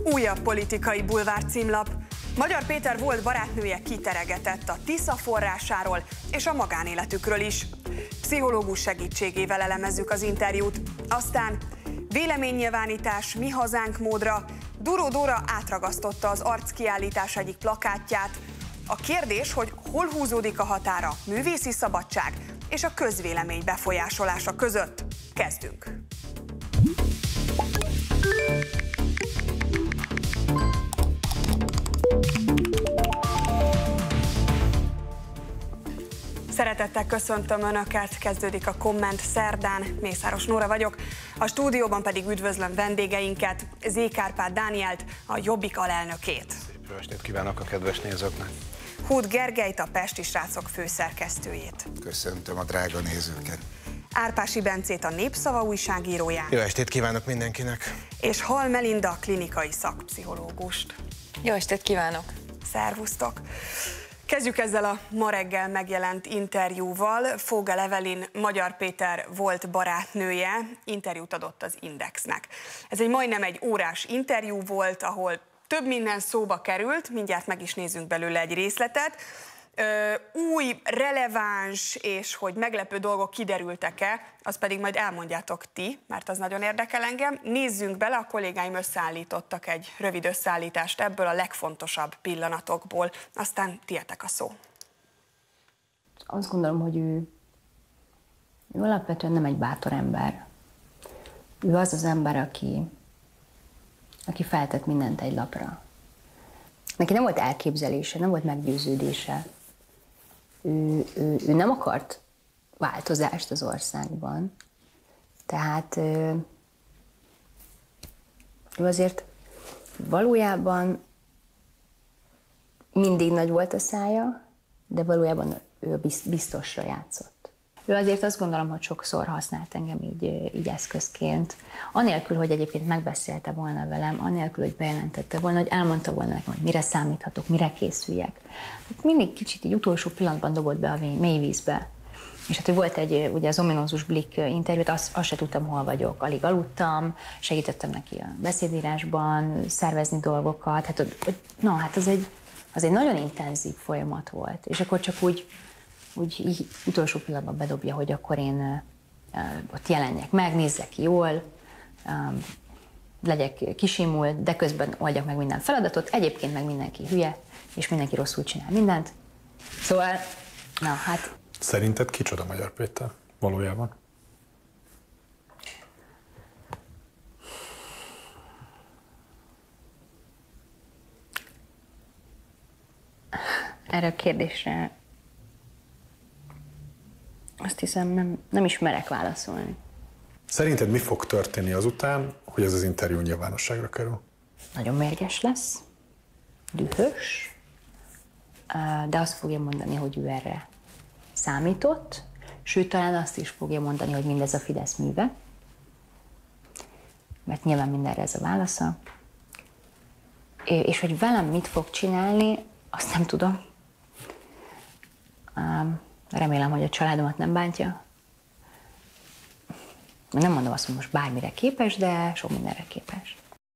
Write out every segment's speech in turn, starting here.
Újabb politikai bulvár címlap. Magyar Péter volt barátnője kiteregetett a Tisza forrásáról és a magánéletükről is. Pszichológus segítségével elemezzük az interjút. Aztán véleménynyilvánítás Mi Hazánk módra. Duró Dóra átragasztotta az arckiállítás egyik plakátját. A kérdés, hogy hol húzódik a határa művészi szabadság és a közvélemény befolyásolása között. Kezdünk! Szeretettel köszöntöm Önöket, kezdődik a Komment szerdán, Mészáros Nóra vagyok, a stúdióban pedig üdvözlöm vendégeinket, Zék Árpád Dánielt, a Jobbik alelnökét. Szép jó estét kívánok a kedves nézőknek! Huth Gergelyt, a Pesti Srácok főszerkesztőjét. Köszöntöm a drága nézőket! Árpási Bencét, a Népszava újságíróját. Jó estét kívánok mindenkinek! És Hall Melinda, klinikai szakpszichológust. Jó estét kívánok! Szervusztok! Kezdjük ezzel a ma reggel megjelent interjúval. Fogel Evelyn, Magyar Péter volt barátnője, interjút adott az Indexnek. Ez egy majdnem egy órás interjú volt, ahol több minden szóba került, mindjárt meg is nézzünk belőle egy részletet. Új, releváns és hogy meglepő dolgok kiderültek-e, azt pedig majd elmondjátok ti, mert az nagyon érdekel engem. Nézzünk bele, a kollégáim összeállítottak egy rövid összeállítást ebből a legfontosabb pillanatokból, aztán tietek a szó. Azt gondolom, hogy ő alapvetően nem egy bátor ember. Ő az az ember, aki feltett mindent egy lapra. Neki nem volt elképzelése, nem volt meggyőződése. Ő nem akart változást az országban. Tehát ő azért valójában mindig nagy volt a szája, de valójában ő biztosra játszott. Ő azért azt gondolom, hogy sokszor használt engem így eszközként. Anélkül, hogy egyébként megbeszélte volna velem, anélkül, hogy bejelentette volna, hogy elmondta volna nekem, hogy mire számíthatok, mire készüljek. Mindig kicsit így utolsó pillanatban dobott be a mély vízbe. És hát volt egy, ugye az ominózus Blick interjút, azt se tudtam, hol vagyok. Alig aludtam, segítettem neki a beszédírásban, szervezni dolgokat. Hát az egy nagyon intenzív folyamat volt. És akkor csak úgy így utolsó pillanatban bedobja, hogy akkor én ott jelenjek meg, nézzek jól, legyek kisimult, de közben oldjak meg minden feladatot, egyébként meg mindenki hülye, és mindenki rosszul csinál mindent. Szóval, na hát... Szerinted kicsoda Magyar Péter valójában? Erre a kérdésre azt hiszem nem is merek válaszolni. Szerinted mi fog történni azután, hogy ez az interjú nyilvánosságra kerül? Nagyon mérges lesz, dühös, de azt fogja mondani, hogy ő erre számított, sőt, talán azt is fogja mondani, hogy mindez a Fidesz műve, mert nyilván mindenre ez a válasza. És hogy velem mit fog csinálni, azt nem tudom. Remélem, hogy a családomat nem bántja. Nem mondom azt, hogy most bármire képes, de sok mindenre képes.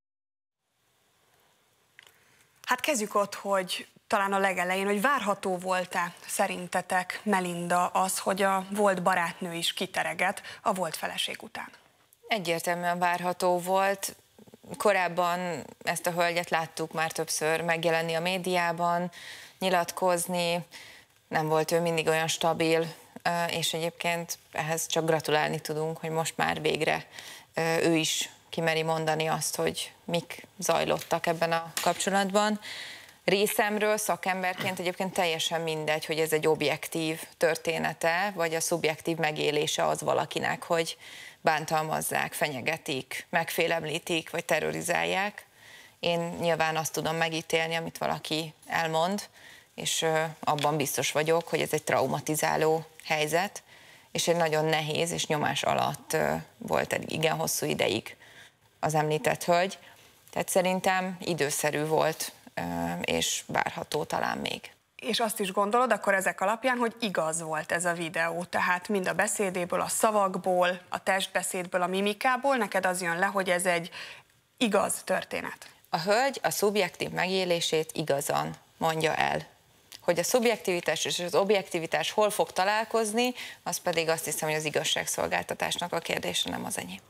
Hát kezdjük ott, hogy talán a legelején, hogy várható volt-e szerintetek, Melinda, az, hogy a volt barátnő is kitereget a volt feleség után? Egyértelműen várható volt. Korábban ezt a hölgyet láttuk már többször megjelenni a médiában, nyilatkozni, nem volt ő mindig olyan stabil, és egyébként ehhez csak gratulálni tudunk, hogy most már végre ő is kimeri mondani azt, hogy mik zajlottak ebben a kapcsolatban. Részemről szakemberként egyébként teljesen mindegy, hogy ez egy objektív története, vagy a szubjektív megélése az valakinek, hogy bántalmazzák, fenyegetik, megfélemlítik, vagy terrorizálják. Én nyilván azt tudom megítélni, amit valaki elmond, és abban biztos vagyok, hogy ez egy traumatizáló helyzet, és egy nagyon nehéz és nyomás alatt volt egy igen hosszú ideig az említett hölgy. Tehát szerintem időszerű volt, és várható talán még. És azt is gondolod akkor ezek alapján, hogy igaz volt ez a videó, tehát mind a beszédéből, a szavakból, a testbeszédből, a mimikából, neked az jön le, hogy ez egy igaz történet? A hölgy a szubjektív megélését igazan mondja el. Hogy a szubjektivitás és az objektivitás hol fog találkozni, az pedig azt hiszem, hogy az igazságszolgáltatásnak a kérdése, nem az enyém.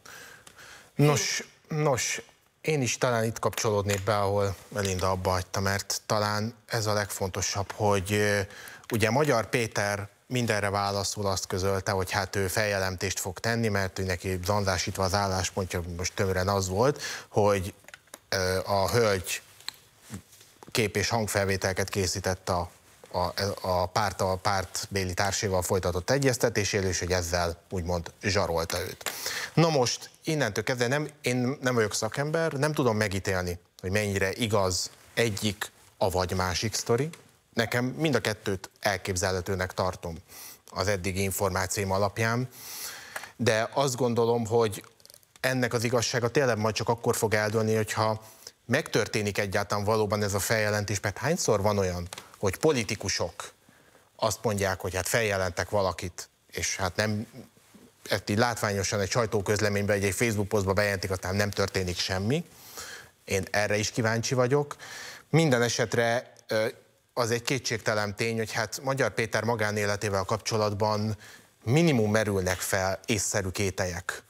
Nos, én is talán itt kapcsolódnék be, ahol Melinda abba hagyta, mert talán ez a legfontosabb, hogy ugye Magyar Péter mindenre válaszul azt közölte, hogy hát ő feljelentést fog tenni, mert ő neki zandásítva az álláspontja, most tömören az volt, hogy a hölgy kép- és hangfelvételeket készített a pártbéli társaival folytatott egyeztetésére, és hogy ezzel úgymond zsarolta őt. Na most, innentől kezdve én nem vagyok szakember, nem tudom megítélni, hogy mennyire igaz egyik, avagy másik sztori. Nekem mind a kettőt elképzelhetőnek tartom az eddigi információim alapján, de azt gondolom, hogy ennek az igazsága tényleg majd csak akkor fog eldőlni, hogyha megtörténik egyáltalán valóban ez a feljelentés, mert hányszor van olyan, hogy politikusok azt mondják, hogy hát feljelentek valakit, és hát nem, ezt így látványosan egy sajtóközleményben, egy Facebook posztba bejelentik, aztán nem történik semmi. Én erre is kíváncsi vagyok. Minden esetre az egy kétségtelen tény, hogy hát Magyar Péter magánéletével kapcsolatban minimum merülnek fel észszerű kételyek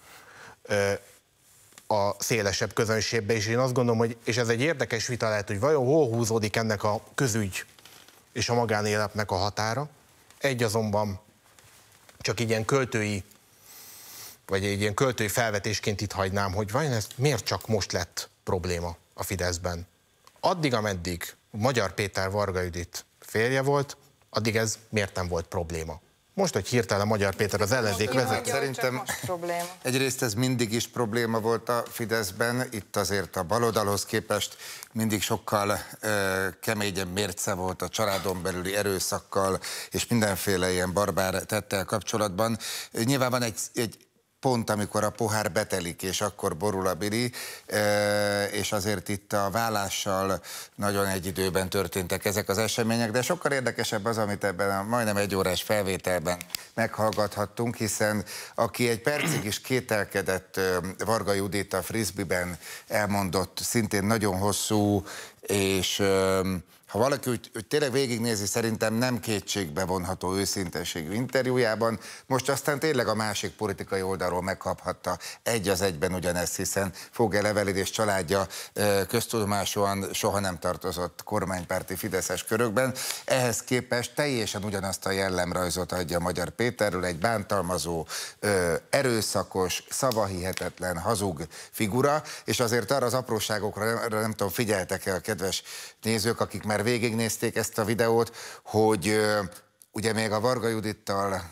a szélesebb közönségbe, és én azt gondolom, hogy, és ez egy érdekes vita lehet, hogy vajon hol húzódik ennek a közügy és a magánéletnek a határa. Egy azonban csak egy ilyen költői, vagy egy ilyen költői felvetésként itt hagynám, hogy vajon ez miért csak most lett probléma a Fideszben. Addig, ameddig Magyar Péter Varga Judit férje volt, addig ez miért nem volt probléma. Most, hogy hirtelen Magyar Péter az ellenzék vezet. Szerintem egyrészt ez mindig is probléma volt a Fideszben, itt azért a baloldalhoz képest mindig sokkal keményebb mérce volt a családon belüli erőszakkal és mindenféle ilyen barbár tettel kapcsolatban. Nyilván van egy pont, amikor a pohár betelik, és akkor borul a biri, és azért itt a vállással nagyon egy időben történtek ezek az események, de sokkal érdekesebb az, amit ebben a majdnem egy órás felvételben meghallgathattunk, hiszen aki egy percig is kételkedett Varga Judit a Frisbee-ben elmondott, szintén nagyon hosszú, és ha valaki úgy tényleg végignézi, szerintem nem kétségbe vonható őszinteségű interjújában, most aztán tényleg a másik politikai oldalról megkaphatta egy az egyben ugyanezt, hiszen Vogel Evelyn és családja köztudomásúan soha nem tartozott kormánypárti fideszes körökben. Ehhez képest teljesen ugyanazt a jellemrajzot adja Magyar Péterről, egy bántalmazó, erőszakos, szavahihetetlen, hazug figura, és azért arra az apróságokra nem tudom, figyeltek-e a kedves nézők, akik már végignézték ezt a videót, hogy ugye még a Varga Judittal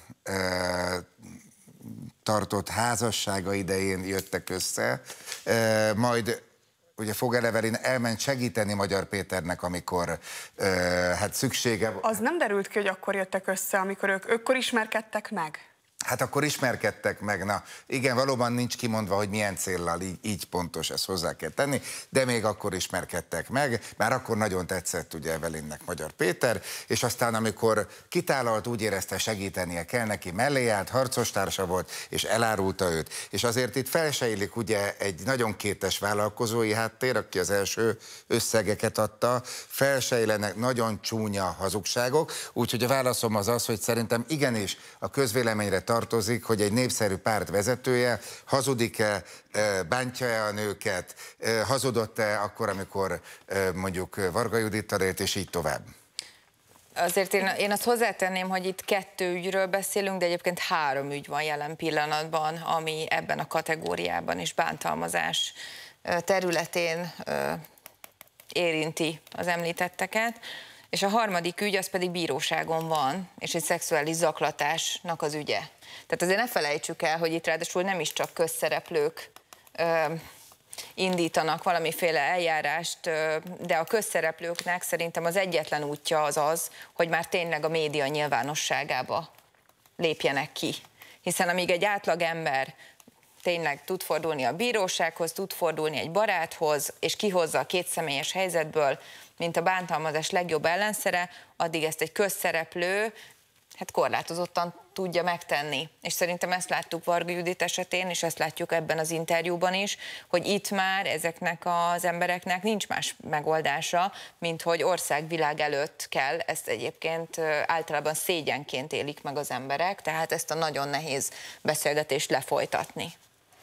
tartott házassága idején jöttek össze, majd ugye Vogel Evelyn elment segíteni Magyar Péternek, amikor hát szüksége... Az nem derült ki, hogy akkor jöttek össze, amikor ők ismerkedtek meg? Hát akkor ismerkedtek meg, na igen, valóban nincs kimondva, hogy milyen céllal, így pontos, ezt hozzá kell tenni, de még akkor ismerkedtek meg, már akkor nagyon tetszett ugye Evelynnek Magyar Péter, és aztán amikor kitálalt, úgy érezte, segítenie kell neki, mellé állt, harcostársa volt, és elárulta őt. És azért itt felsejlik ugye egy nagyon kétes vállalkozói háttér, aki az első összegeket adta, felsejlenek nagyon csúnya hazugságok, úgyhogy a válaszom az az, hogy szerintem igenis a közvéleményre tartozik, hogy egy népszerű párt vezetője hazudik-e, bántja-e a nőket, hazudott-e akkor, amikor mondjuk Varga Judittal élt, és így tovább. Azért én azt hozzátenném, hogy itt 2 ügyről beszélünk, de egyébként 3 ügy van jelen pillanatban, ami ebben a kategóriában is bántalmazás területén érinti az említetteket. És a harmadik ügy az pedig bíróságon van, és egy szexuális zaklatásnak az ügye. Tehát azért ne felejtsük el, hogy itt ráadásul nem is csak közszereplők indítanak valamiféle eljárást, de a közszereplőknek szerintem az egyetlen útja az, hogy már tényleg a média nyilvánosságába lépjenek ki. Hiszen amíg egy átlagember tényleg tud fordulni a bírósághoz, tud fordulni egy baráthoz, és kihozza a kétszemélyes helyzetből, mint a bántalmazás legjobb ellenszere, addig ezt egy közszereplő hát korlátozottan tudja megtenni. És szerintem ezt láttuk Varga Judit esetén, és ezt látjuk ebben az interjúban is, hogy itt már ezeknek az embereknek nincs más megoldása, mint hogy országvilág előtt kell, ezt egyébként általában szégyenként élik meg az emberek, tehát ezt a nagyon nehéz beszélgetést lefolytatni.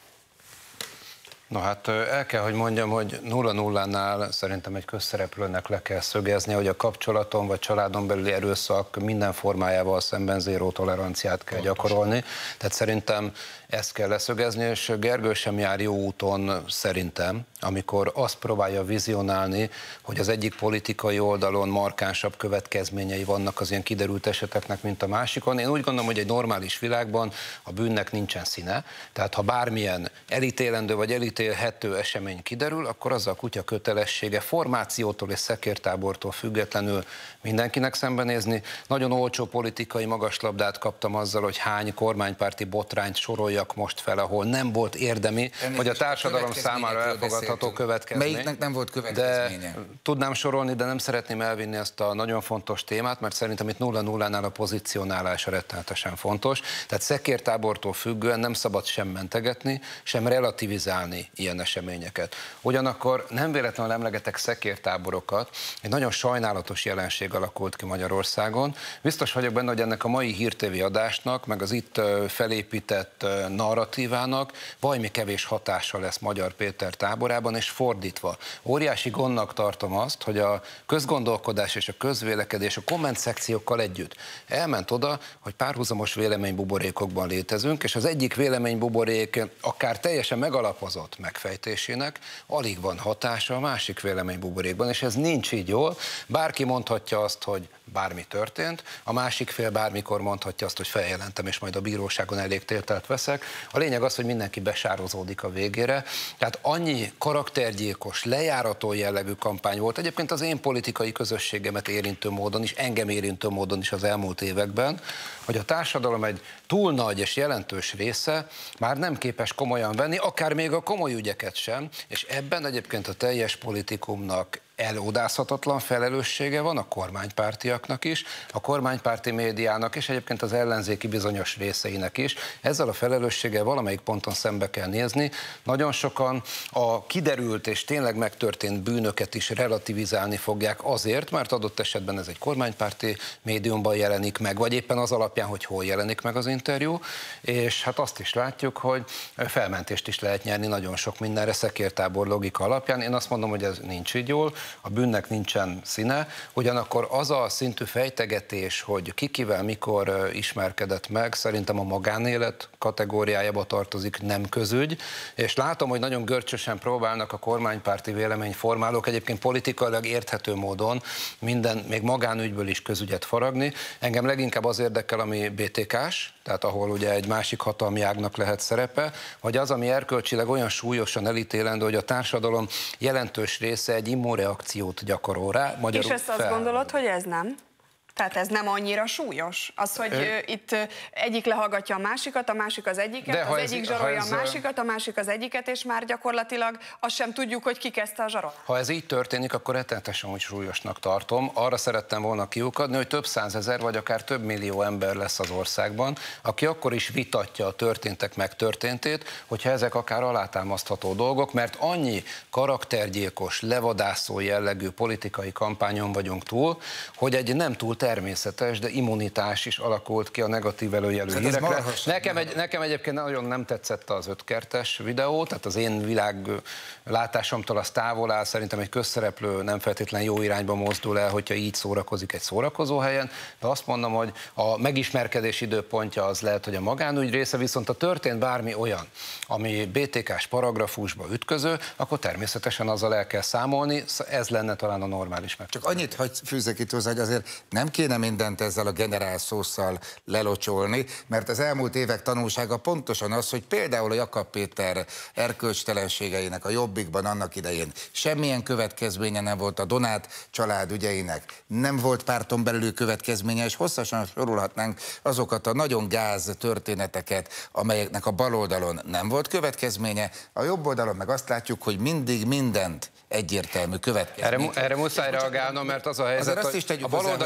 No hát el kell, hogy mondjam, hogy 0-0-nál szerintem egy közszereplőnek le kell szögezni, hogy a kapcsolaton vagy családon belüli erőszak minden formájával szemben zéró toleranciát kell gyakorolni. Tehát szerintem ezt kell leszögezni, és Gergő sem jár jó úton szerintem, amikor azt próbálja vizionálni, hogy az egyik politikai oldalon markánsabb következményei vannak az ilyen kiderült eseteknek, mint a másikon. Én úgy gondolom, hogy egy normális világban a bűnnek nincsen színe, tehát ha bármilyen elítélendő vagy elítélhető esemény kiderül, akkor az a kutya kötelessége formációtól és szekértábortól függetlenül mindenkinek szembenézni. Nagyon olcsó politikai magaslabdát kaptam azzal, hogy hány kormánypárti botrányt soroljak most fel, ahol nem volt érdemi, vagy a társadalom számára elfogadható következmény. Melyiknek nem volt következménye? Tudnám sorolni, de nem szeretném elvinni ezt a nagyon fontos témát, mert szerintem itt 0-0-nál a pozícionálás rettenetesen fontos. Tehát szekértábortól függően nem szabad sem mentegetni, sem relativizálni ilyen eseményeket. Ugyanakkor nem véletlenül emlegetek szekértáborokat, egy nagyon sajnálatos jelenség alakult ki Magyarországon. Biztos vagyok benne, hogy ennek a mai hírtévé adásnak, meg az itt felépített narratívának valami kevés hatása lesz Magyar Péter táborában, és fordítva. Óriási gondnak tartom azt, hogy a közgondolkodás és a közvélekedés a komment szekciókkal együtt elment oda, hogy párhuzamos véleménybuborékokban létezünk, és az egyik véleménybuborék akár teljesen megalapozott megfejtésének alig van hatása a másik véleménybuborékban, és ez nincs így jól. Bárki mondhatja azt, hogy bármi történt, a másik fél bármikor mondhatja azt, hogy feljelentem, és majd a bíróságon elég tételt veszek. A lényeg az, hogy mindenki besározódik a végére. Tehát annyi karaktergyilkos, lejárató jellegű kampány volt egyébként az én politikai közösségemet érintő módon is, engem érintő módon is az elmúlt években, hogy a társadalom egy túl nagy és jelentős része már nem képes komolyan venni, akár még a komoly ügyeket sem, és ebben egyébként a teljes politikumnak elodázhatatlan felelőssége van, a kormánypártiaknak is, a kormánypárti médiának és egyébként az ellenzéki bizonyos részeinek is. Ezzel a felelősséggel valamelyik ponton szembe kell nézni. Nagyon sokan a kiderült és tényleg megtörtént bűnöket is relativizálni fogják azért, mert adott esetben ez egy kormánypárti médiumban jelenik meg, vagy éppen az alapján, hogy hol jelenik meg az interjú, és hát azt is látjuk, hogy felmentést is lehet nyerni nagyon sok mindenre szekértábor logika alapján. Én azt mondom, hogy ez nincs így jól, a bűnnek nincsen színe, ugyanakkor az a szintű fejtegetés, hogy kivel mikor ismerkedett meg, szerintem a magánélet kategóriájába tartozik, nem közügy, és látom, hogy nagyon görcsösen próbálnak a kormánypárti véleményformálók egyébként politikailag érthető módon minden, még magánügyből is közügyet faragni. Engem leginkább az érdekel, ami BTK-s, tehát ahol ugye egy másik hatalmi ágnak lehet szerepe, vagy az, ami erkölcsileg olyan súlyosan elítélendő, hogy a társadalom jelentős része egy immunreakciót gyakorol rá. És ezt azt gondolod, hogy ez nem? Tehát ez nem annyira súlyos? Az, hogy itt egyik lehallgatja a másikat, a másik az egyiket, az egyik zsarolja a másikat, a másik az egyiket, és már gyakorlatilag azt sem tudjuk, hogy ki kezdte a zsarol. Ha ez így történik, akkor rettenetesen úgy súlyosnak tartom. Arra szerettem volna kiukadni, hogy több százezer vagy akár több millió ember lesz az országban, aki akkor is vitatja a történtek megtörténtét, hogyha ezek akár alátámasztható dolgok, mert annyi karaktergyilkos, levadászó jellegű politikai kampányon vagyunk túl, hogy egy nem túl természetes, de immunitás is alakult ki a negatív előjelű hírekre. Nekem egyébként nagyon nem tetszett az 5 kertes videó, tehát az én világlátásomtól az távol áll, szerintem egy közszereplő nem feltétlenül jó irányba mozdul el, hogyha így szórakozik egy szórakozó helyen, de azt mondom, hogy a megismerkedés időpontja az lehet, hogy a magánügy része, viszont a történt bármi olyan, ami BTK-s paragrafusba ütköző, akkor természetesen azzal el kell számolni, ez lenne talán a normális meg. Csak annyit hagy fűzzek itt hozzá, hogy azért nem kéne mindent ezzel a generál szósszal lelocsolni, mert az elmúlt évek tanulsága pontosan az, hogy például a Jakab Péter erkölcstelenségeinek a Jobbikban annak idején semmilyen következménye nem volt, a Donát család ügyeinek nem volt párton belüli következménye, és hosszasan sorolhatnánk azokat a nagyon gáz történeteket, amelyeknek a baloldalon nem volt következménye, a jobb oldalon meg azt látjuk, hogy mindig mindent egyértelmű következmény. Erre muszáj reagálnom, mert az a helyzet, hogy a baloldali következmény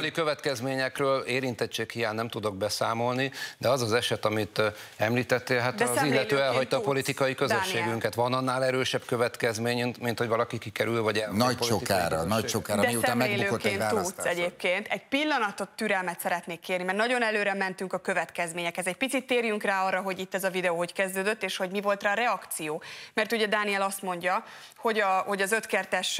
következményekről érintettség hiány nem tudok beszámolni, de az az eset, amit említettél, hát az illető elhagyta a politikai közösségünket. Van annál erősebb következmény, mint hogy valaki kikerül, vagy nagy sokára, miután megbukott egy választás. Egyébként egy pillanatot türelmet szeretnék kérni, mert nagyon előre mentünk a következményekhez. Egy picit térjünk rá arra, hogy itt ez a videó hogy kezdődött, és hogy mi volt rá a reakció. Mert ugye Dániel azt mondja, hogy az 5 kertes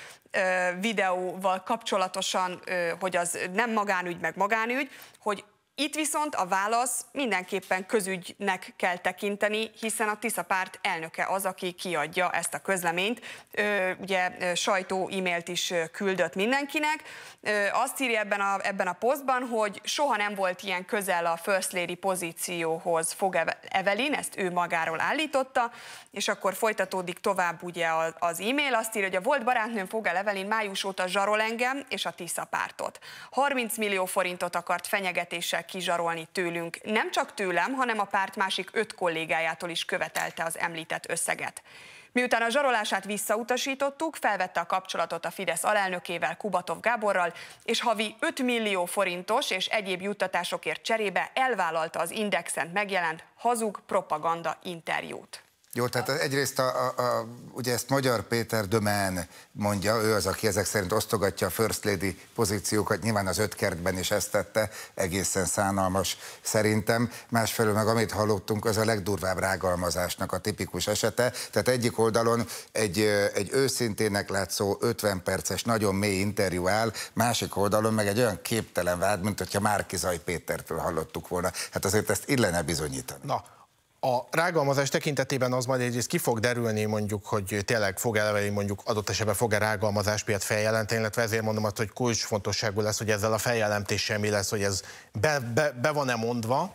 videóval kapcsolatosan, hogy az nem magánügy, meg magánügy, hogy itt viszont a válasz mindenképpen közügynek kell tekinteni, hiszen a Tisza párt elnöke az, aki kiadja ezt a közleményt. Ugye sajtó e-mailt is küldött mindenkinek. Azt írja ebben a posztban, hogy soha nem volt ilyen közel a First Lady pozícióhoz Fog Evelyn, ezt ő magáról állította, és akkor folytatódik tovább ugye az e-mail, azt írja, hogy a volt barátnőm Fog Evelyn május óta zsarol engem és a Tisza pártot. 30 millió forintot akart fenyegetéssel kizsarolni tőlünk. Nem csak tőlem, hanem a párt másik 5 kollégájától is követelte az említett összeget. Miután a zsarolását visszautasítottuk, felvette a kapcsolatot a Fidesz alelnökével, Kubatov Gáborral, és havi 5 millió forintos és egyéb juttatásokért cserébe elvállalta az Indexen megjelent hazug propaganda interjút. Jó, tehát egyrészt ugye ezt Magyar Péter Dömen mondja, ő az, aki ezek szerint osztogatja a First Lady pozíciókat, nyilván az 5 kertben is ezt tette, egészen szánalmas szerintem. Másfelől meg amit hallottunk, az a legdurvább rágalmazásnak a tipikus esete. Tehát egyik oldalon egy őszintének látszó 50 perces, nagyon mély interjú áll, másik oldalon meg egy olyan képtelen vád, mint hogyha Márki-Zay Pétertől hallottuk volna. Hát azért ezt illene bizonyítani. Na. A rágalmazás tekintetében az majd egyrészt ki fog derülni, mondjuk, hogy tényleg fog Evelyn mondjuk adott esetben fog-e rágalmazás miatt feljelenteni, illetve ezért mondom azt, hogy kulcsfontosságú lesz, hogy ezzel a feljelentéssel mi lesz, hogy ez be van-e mondva,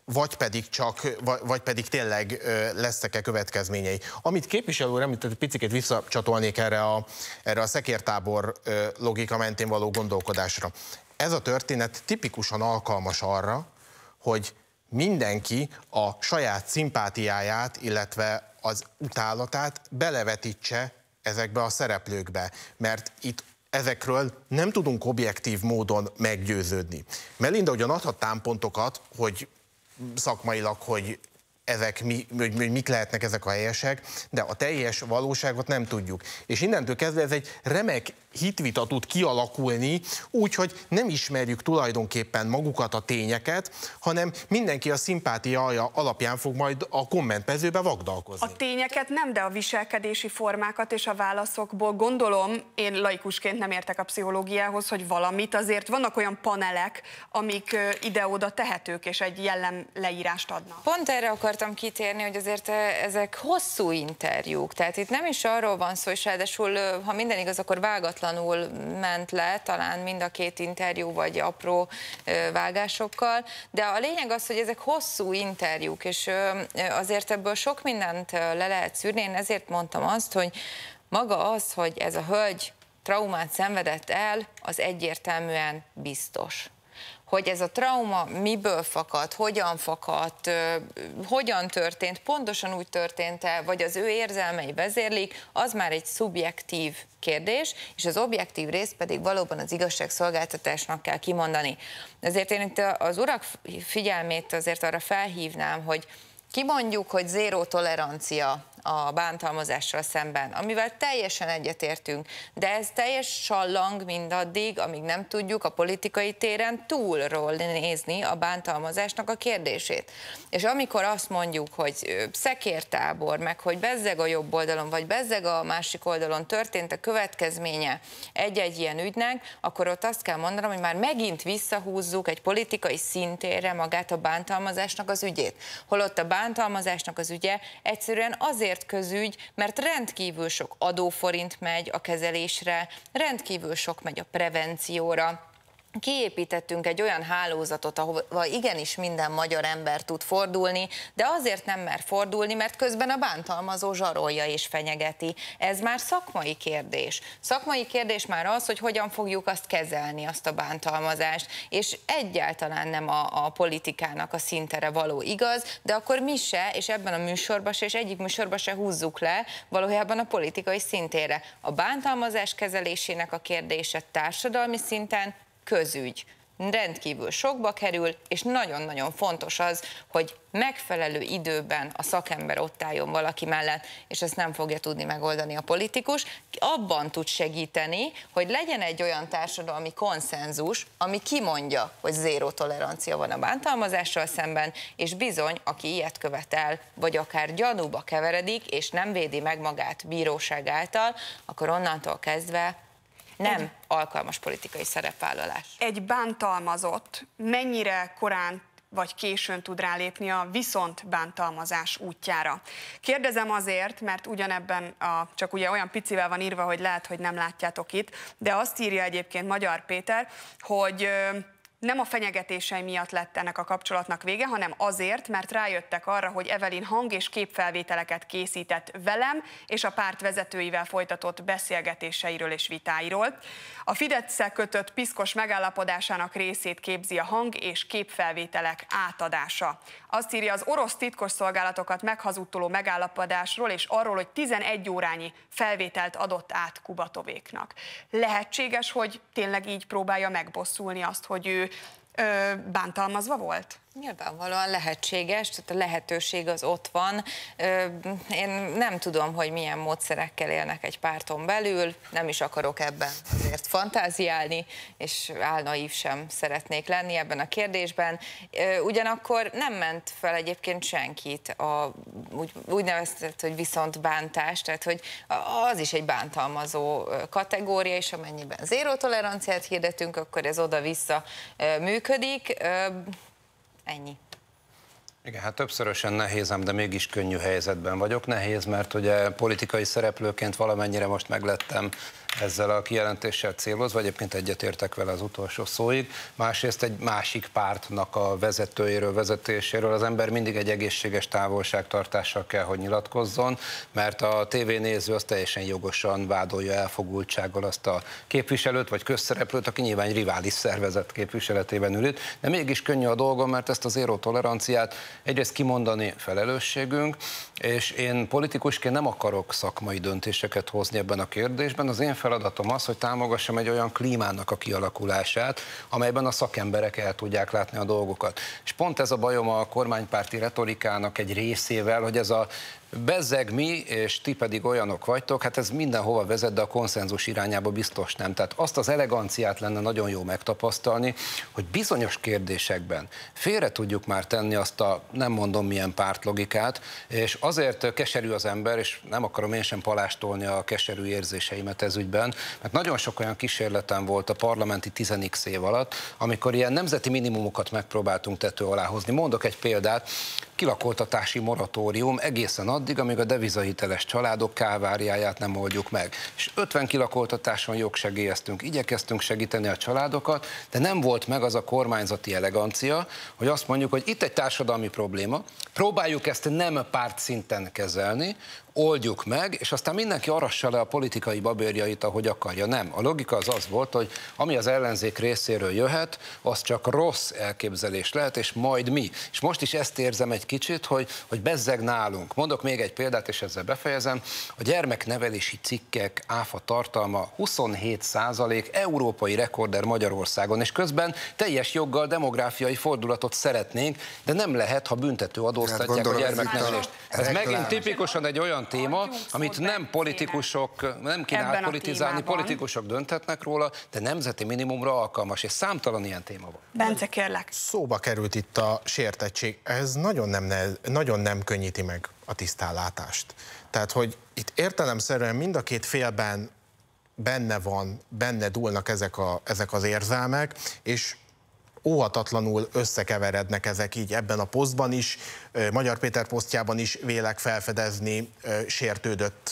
vagy pedig tényleg lesznek-e következményei. Amit képviselő úr említett, picit visszacsatolnék erre a szekértábor logika mentén való gondolkodásra. Ez a történet tipikusan alkalmas arra, hogy mindenki a saját szimpátiáját, illetve az utálatát belevetítse ezekbe a szereplőkbe, mert itt ezekről nem tudunk objektív módon meggyőződni. Melinda ugyan adhat támpontokat, hogy szakmailag, hogy mik lehetnek ezek a helyesek, de a teljes valóságot nem tudjuk. És innentől kezdve ez egy remek hitvita tud kialakulni, úgyhogy nem ismerjük tulajdonképpen magukat a tényeket, hanem mindenki a szimpátiája alapján fog majd a kommentmezőbe vagdalkozni. A tényeket nem, de a viselkedési formákat és a válaszokból gondolom, én laikusként nem értek a pszichológiához, hogy valamit, azért vannak olyan panelek, amik ide-oda tehetők, és egy jellemleírást adnak. Pont erre akartam kitérni, hogy azért ezek hosszú interjúk, tehát itt nem is arról van szó, és ráadásul, ha minden igaz, akkor vágatlanul ment le, talán mind a 2 interjú, vagy apró vágásokkal, de a lényeg az, hogy ezek hosszú interjúk, és azért ebből sok mindent le lehet szűrni, én ezért mondtam azt, hogy maga az, hogy ez a hölgy traumát szenvedett el, az egyértelműen biztos. Hogy ez a trauma miből fakad, hogyan történt, pontosan úgy történt-e, vagy az ő érzelmei vezérlik, az már egy szubjektív kérdés, és az objektív részt pedig valóban az igazságszolgáltatásnak kell kimondani. Ezért én itt az urak figyelmét azért arra felhívnám, hogy kimondjuk, hogy zéró tolerancia a bántalmazással szemben, amivel teljesen egyetértünk, de ez teljes sallang mindaddig, amíg nem tudjuk a politikai téren túlról nézni a bántalmazásnak a kérdését. És amikor azt mondjuk, hogy szekértábor, meg hogy bezzeg a jobb oldalon, vagy bezzeg a másik oldalon történt a következménye egy-egy ilyen ügynek, akkor ott azt kell mondanom, hogy már megint visszahúzzuk egy politikai szintére magát a bántalmazásnak az ügyét. Holott a bántalmazásnak az ügye egyszerűen azért közügy, mert rendkívül sok adóforint megy a kezelésre, rendkívül sok megy a prevencióra. Kiépítettünk egy olyan hálózatot, ahova igenis minden magyar ember tud fordulni, de azért nem mer fordulni, mert közben a bántalmazó zsarolja és fenyegeti. Ez már szakmai kérdés. Szakmai kérdés már az, hogy hogyan fogjuk azt kezelni, azt a bántalmazást, és egyáltalán nem a politikának a szintere való igaz, de akkor mi se, és ebben a műsorban se, és egyik műsorban se húzzuk le valójában a politikai szintére. A bántalmazás kezelésének a kérdése társadalmi szinten közügy. rendkívül sokba kerül, és nagyon-nagyon fontos az, hogy megfelelő időben a szakember ott álljon valaki mellett, és ezt nem fogja tudni megoldani a politikus. Abban tud segíteni, hogy legyen egy olyan társadalmi konszenzus, ami kimondja, hogy zéró tolerancia van a bántalmazással szemben, és bizony, aki ilyet követel, vagy akár gyanúba keveredik, és nem védi meg magát bíróság által, akkor onnantól kezdve nem alkalmas politikai szerepvállalás. Egy bántalmazott mennyire korán vagy későn tud rálépni a viszont bántalmazás útjára? Kérdezem azért, mert ugyanebben csak ugye olyan picivel van írva, hogy lehet, hogy nem látjátok itt, de azt írja egyébként Magyar Péter, hogy nem a fenyegetései miatt lett ennek a kapcsolatnak vége, hanem azért, mert rájöttek arra, hogy Evelyn hang- és képfelvételeket készített velem és a párt vezetőivel folytatott beszélgetéseiről és vitáiról. A Fidesz-szel kötött piszkos megállapodásának részét képzi a hang- és képfelvételek átadása. Azt írja, az orosz titkosszolgálatokat meghazudtoló megállapodásról és arról, hogy 11 órányi felvételt adott át Kubatovéknak. Lehetséges, hogy tényleg így próbálja megbosszulni azt, hogy ő bántalmazva volt? Nyilvánvalóan lehetséges, tehát a lehetőség az ott van. Én nem tudom, hogy milyen módszerekkel élnek egy párton belül, nem is akarok ebben azért fantáziálni, és álnaív sem szeretnék lenni ebben a kérdésben. Ugyanakkor nem ment fel egyébként senkit a úgynevezett, hogy viszont bántás, tehát hogy az is egy bántalmazó kategória, és amennyiben zéró toleranciát hirdetünk, akkor ez oda-vissza működik. Ennyi. Igen, hát többszörösen nehézem, de mégis könnyű helyzetben vagyok. Nehéz, mert ugye politikai szereplőként valamennyire most meglettem ezzel a kijelentéssel célozva, egyébként egyetértek vele az utolsó szóig. Másrészt egy másik pártnak a vezetőjéről, vezetéséről az ember mindig egy egészséges távolságtartással kell, hogy nyilatkozzon, mert a tévénéző az teljesen jogosan vádolja elfogultsággal azt a képviselőt vagy közszereplőt, aki nyilván egy rivális szervezet képviseletében ül itt, de mégis könnyű a dolgom, mert ezt a zéró toleranciát egyrészt kimondani felelősségünk, és én politikusként nem akarok szakmai döntéseket hozni ebben a kérdésben. Az én feladatom az, hogy támogassam egy olyan klímának a kialakulását, amelyben a szakemberek el tudják látni a dolgokat. És pont ez a bajom a kormánypárti retorikának egy részével, hogy ez a bezzeg mi, és ti pedig olyanok vagytok, hát ez mindenhova vezet, de a konszenzus irányába biztos nem. Tehát azt az eleganciát lenne nagyon jó megtapasztalni, hogy bizonyos kérdésekben félre tudjuk már tenni azt a nem mondom milyen pártlogikát, és azért keserű az ember, és nem akarom én sem palástolni a keserű érzéseimet ez ügyben, mert nagyon sok olyan kísérletem volt a parlamenti 10x év alatt, amikor ilyen nemzeti minimumokat megpróbáltunk tető alá hozni. Mondok egy példát, kilakoltatási moratórium egészen addig, amíg a devizahiteles családok káváriáját nem oldjuk meg. És 50 kilakoltatáson jogsegélyeztünk, igyekeztünk segíteni a családokat, de nem volt meg az a kormányzati elegancia, hogy azt mondjuk, hogy itt egy társadalmi probléma, próbáljuk ezt nem párt szinten kezelni, oldjuk meg, és aztán mindenki arassa le a politikai babérjait, ahogy akarja. Nem. A logika az volt, hogy ami az ellenzék részéről jöhet, az csak rossz elképzelés lehet, és majd mi. És most is ezt érzem egy kicsit, hogy bezzeg nálunk. Mondok még egy példát, és ezzel befejezem. A gyermeknevelési cikkek áfa tartalma 27%, európai rekorder Magyarországon, és közben teljes joggal demográfiai fordulatot szeretnénk, de nem lehet, ha büntető adóztatják a gyermeknevelést. Ez megint tipikusan egy olyan téma, amit nem politikusok, nem kéne átpolitizálni, politikusok dönthetnek róla, de nemzeti minimumra alkalmas, és számtalan ilyen téma van. Bence, kérlek. Szóba került itt a sértettség, ez nagyon nem könnyíti meg a tisztánlátást. Tehát, hogy itt értelemszerűen mind a két félben benne dúlnak ezek az érzelmek, és óhatatlanul összekeverednek ezek így ebben a posztban is, Magyar Péter posztjában is vélek felfedezni sértődött,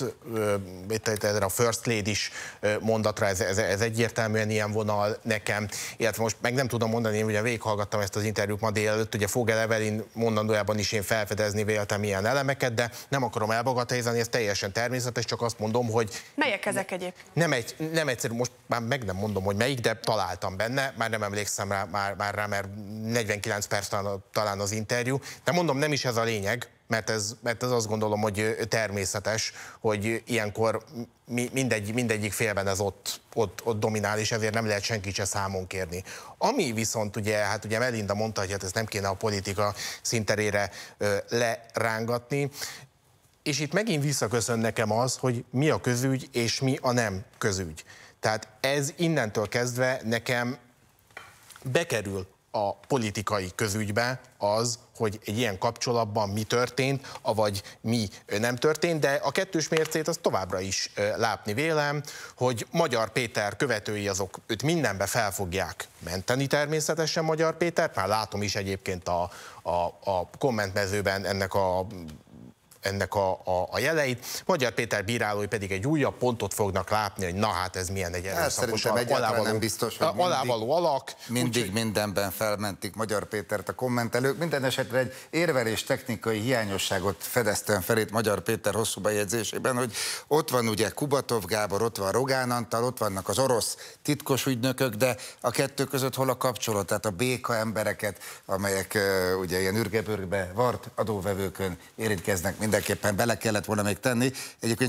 a First Lady-s mondatra, ez egyértelműen ilyen vonal nekem, illetve most meg nem tudom mondani, én ugye végighallgattam ezt az interjút ma délelőtt, ugye Fogel Evelyn mondandójában is én felfedezni véltem ilyen elemeket, de nem akarom elbagatelizálni, ez teljesen természetes, csak azt mondom, hogy... Melyek ezek egyébként? Nem egyszerű, most már meg nem mondom, hogy melyik, de találtam benne, már nem emlékszem rá, mert 49 perc talán az interjú, de mondom, nem is ez a lényeg, mert ez azt gondolom, hogy természetes, hogy ilyenkor mindegyik félben ez ott dominál, és ezért nem lehet senkit se számon kérni. Ami viszont ugye Melinda mondta, hogy hát ezt nem kéne a politika színterére lerángatni, és itt megint visszaköszön nekem az, hogy mi a közügy és mi a nem közügy. Tehát ez innentől kezdve nekem bekerül a politikai közügybe az, hogy egy ilyen kapcsolatban mi történt, avagy mi nem történt, de a kettős mércét az továbbra is látni vélem, hogy Magyar Péter követői azok őt mindenbe fel fogják menteni természetesen Magyar Pétert, már látom is egyébként a kommentmezőben ennek a jeleit. Magyar Péter bírálói pedig egy újabb pontot fognak látni, hogy na hát ez milyen egy erőszakos, nem biztos, hogy alávaló alak. Mindig mindenben felmentik Magyar Pétert a kommentelők. Minden esetre egy érvelés technikai hiányosságot fedeztem fel itt Magyar Péter hosszú bejegyzésében, hogy ott van ugye Kubatov Gábor, ott van Rogán Antal, ott vannak az orosz titkos ügynökök, de a kettő között hol a kapcsolat? Tehát a béka embereket, amelyek ugye ilyen ürgebőrbe vart adóvevőkön érintkeznek, mindenképpen bele kellett volna még tenni. Egyébként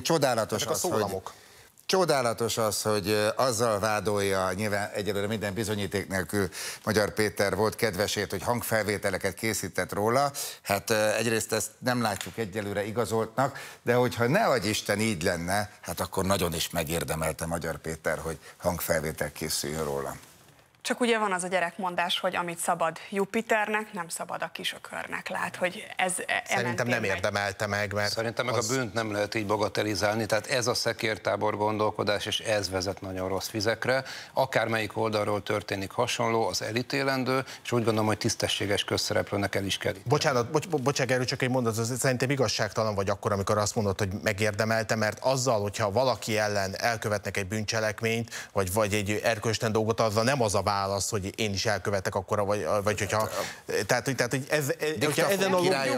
csodálatos az, hogy azzal vádolja, nyilván egyelőre minden bizonyíték nélkül Magyar Péter volt kedvesét, hogy hangfelvételeket készített róla. Hát egyrészt ezt nem látjuk egyelőre igazoltnak, de hogyha ne adj Isten így lenne, hát akkor nagyon is megérdemelte Magyar Péter, hogy hangfelvétel készüljön róla. Csak ugye van az a gyerekmondás, hogy amit szabad Jupiternek, nem szabad a kisökörnek. Lát, hogy ez szerintem nem érdemelte meg, mert szerintem meg a bűnt nem lehet így bagatelizálni, tehát ez a szekértábor gondolkodás, és ez vezet nagyon rossz vizekre. Akármelyik oldalról történik hasonló, az elítélendő, és úgy gondolom, hogy tisztességes közszereplőnek el is kell ítélni. Bocsánat, erről csak egy mondat, szerintem igazságtalan vagy akkor, amikor azt mondod, hogy megérdemelte, mert azzal, hogyha valaki ellen elkövetnek egy bűncselekményt, vagy egy erkölcstelen dolgot, azzal nem az a válasz, hogy én is elkövetek akkora, vagy hogyha... Tehát hogy hogyha ezen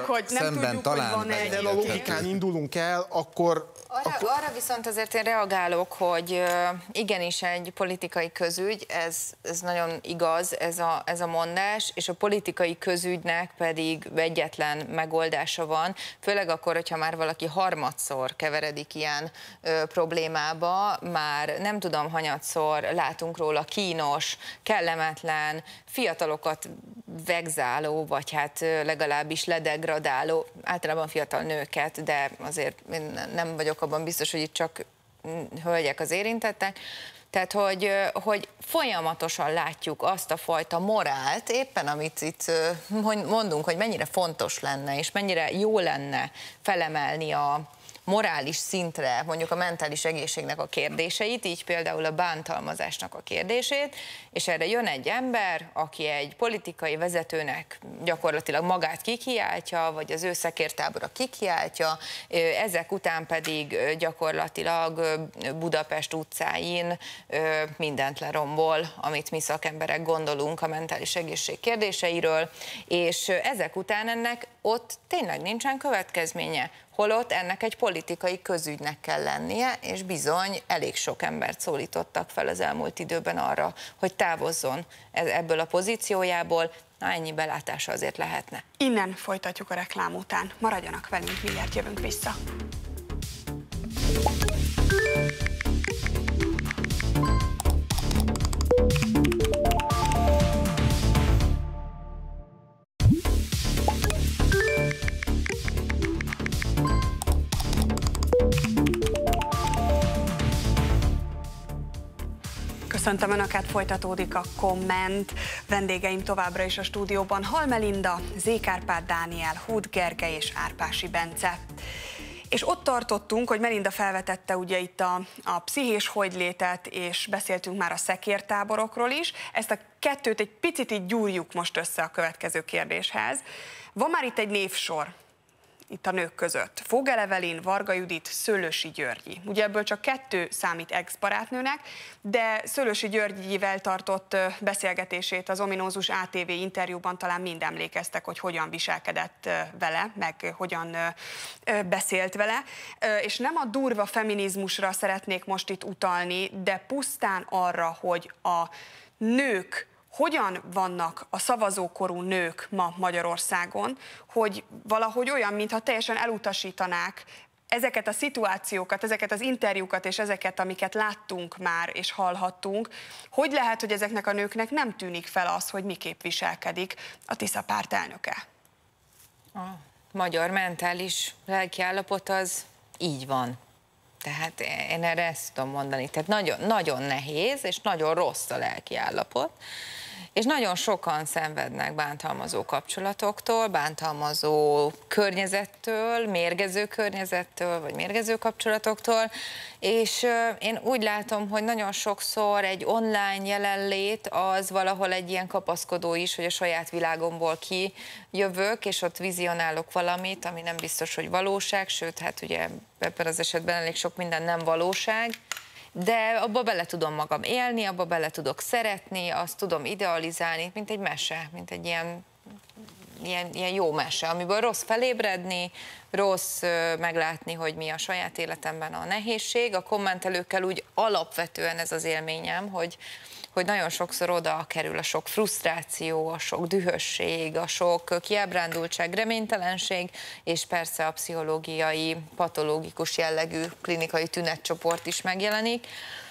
a logikán indulunk el, akkor... Arra viszont azért én reagálok, hogy igenis egy politikai közügy, ez nagyon igaz, ez a mondás, és a politikai közügynek pedig egyetlen megoldása van, főleg akkor, hogyha már valaki harmadszor keveredik ilyen problémába, már nem tudom, hanyatszor látunk róla kínos, kellemetlen, fiatalokat vegzáló, vagy hát legalábbis ledegradáló, általában fiatal nőket, de azért én nem vagyok abban biztos, hogy itt csak hölgyek az érintettek. Tehát, hogy folyamatosan látjuk azt a fajta morált, éppen amit itt mondunk, hogy mennyire fontos lenne, és mennyire jó lenne felemelni a morális szintre, mondjuk a mentális egészségnek a kérdéseit, így például a bántalmazásnak a kérdését, és erre jön egy ember, aki egy politikai vezetőnek gyakorlatilag magát kikiáltja, vagy az ő szekértábora kikiáltja, ezek után pedig gyakorlatilag Budapest utcáin mindent lerombol, amit mi szakemberek gondolunk a mentális egészség kérdéseiről, és ezek után ennek ott tényleg nincsen következménye, holott ennek egy politikai közügynek kell lennie, és bizony elég sok embert szólítottak fel az elmúlt időben arra, hogy távozzon ebből a pozíciójából. Na, ennyi belátása azért lehetne. Innen folytatjuk a reklám után. Maradjanak velünk, mindjárt jövünk vissza. Köszöntöm Önöket, folytatódik a komment. Vendégeim továbbra is a stúdióban Hall Melinda, Zék Árpád Dániel, Huth Gergely és Árpási Bence. És ott tartottunk, hogy Melinda felvetette ugye itt a pszichés hogylétet, és beszéltünk már a szekértáborokról is. Ezt a kettőt egy picit így gyúrjuk most össze a következő kérdéshez. Van már itt egy névsor, itt a nők között. Vogel Evelyn, Varga Judit, Szőlősi Györgyi. Ugye ebből csak 2 számít ex-barátnőnek, de Szőlősi Györgyivel tartott beszélgetését az ominózus ATV interjúban talán mind emlékeztek, hogy hogyan viselkedett vele, meg hogyan beszélt vele. És nem a durva feminizmusra szeretnék most itt utalni, de pusztán arra, hogy a nők hogyan vannak a szavazókorú nők ma Magyarországon, hogy valahogy olyan, mintha teljesen elutasítanák ezeket a szituációkat, ezeket az interjúkat és ezeket, amiket láttunk már és hallhattunk, hogy lehet, hogy ezeknek a nőknek nem tűnik fel az, hogy miképp viselkedik a Tisza párt elnöke? A magyar mentális lelkiállapot az így van. Tehát én erre ezt tudom mondani. Tehát nagyon, nagyon nehéz és nagyon rossz a lelkiállapot, és nagyon sokan szenvednek bántalmazó kapcsolatoktól, bántalmazó környezettől, mérgező környezettől, vagy mérgező kapcsolatoktól, és én úgy látom, hogy nagyon sokszor egy online jelenlét az valahol egy ilyen kapaszkodó is, hogy a saját világomból kijövök, és ott vizionálok valamit, ami nem biztos, hogy valóság, sőt, hát ugye ebben az esetben elég sok minden nem valóság, de abba bele tudom magam élni, abba bele tudok szeretni, azt tudom idealizálni, mint egy mese, mint egy ilyen jó mese, amiből rossz felébredni, rossz meglátni, hogy mi a saját életemben a nehézség. A kommentelőkkel úgy alapvetően ez az élményem, hogy nagyon sokszor oda kerül a sok frusztráció, a sok dühösség, a sok kiábrándultság, reménytelenség, és persze a pszichológiai, patológikus jellegű klinikai tünetcsoport is megjelenik.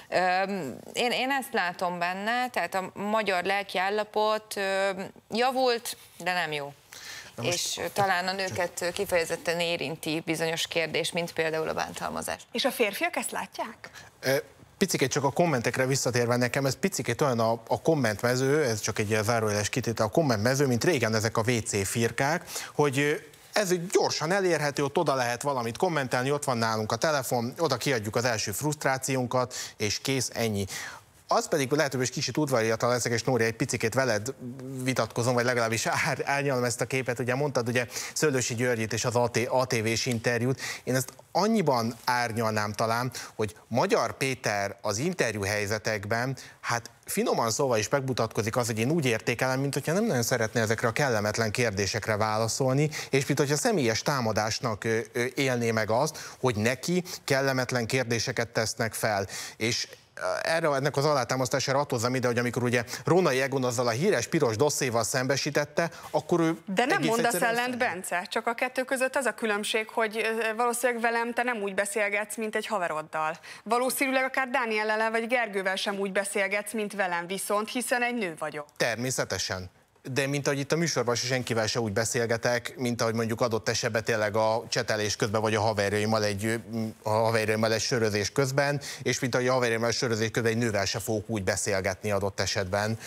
Én ezt látom benne, tehát a magyar lelkiállapot javult, de nem jó. És talán a nőket kifejezetten érinti bizonyos kérdés, mint például a bántalmazás. És a férfiak ezt látják? Picikét csak a kommentekre visszatérve, nekem ez picikét olyan a kommentmező, ez csak egy ilyen zárójeles kitétel, a kommentmező, mint régen ezek a WC firkák, hogy ez gyorsan elérhető, ott oda lehet valamit kommentelni, ott van nálunk a telefon, oda kiadjuk az első frusztrációnkat, és kész, ennyi. Az pedig lehet, hogy kicsit udvariatlan leszek, és Nóri, egy picikét veled vitatkozom, vagy legalábbis árnyalom ezt a képet. Ugye mondtad ugye Szőlősi Györgyit és az ATV-s interjút. Én ezt annyiban árnyalnám talán, hogy Magyar Péter az interjú helyzetekben, hát finoman szóval is megmutatkozik az, hogy én úgy értékelem, mint hogyha nem nagyon szeretne ezekre a kellemetlen kérdésekre válaszolni, és mint hogyha személyes támadásnak élné meg azt, hogy neki kellemetlen kérdéseket tesznek fel. És ennek az alátámasztására adhozzam ide, hogy amikor ugye Rónai Egon azzal a híres piros dosszéval szembesítette, akkor ő... De nem mondasz ellent, Bence, csak a kettő között az a különbség, hogy valószínűleg velem te nem úgy beszélgetsz, mint egy haveroddal. Valószínűleg akár Dániellel vagy Gergővel sem úgy beszélgetsz, mint velem, viszont hiszen egy nő vagyok. Természetesen. De mint ahogy itt a műsorban senkivel se úgy beszélgetek, mint ahogy mondjuk adott esetben tényleg a csetelés közben, vagy a haverjaimmal egy sörözés közben, és mint ahogy a haverjaimmal sörözés közben egy nővel se fogok úgy beszélgetni adott esetben.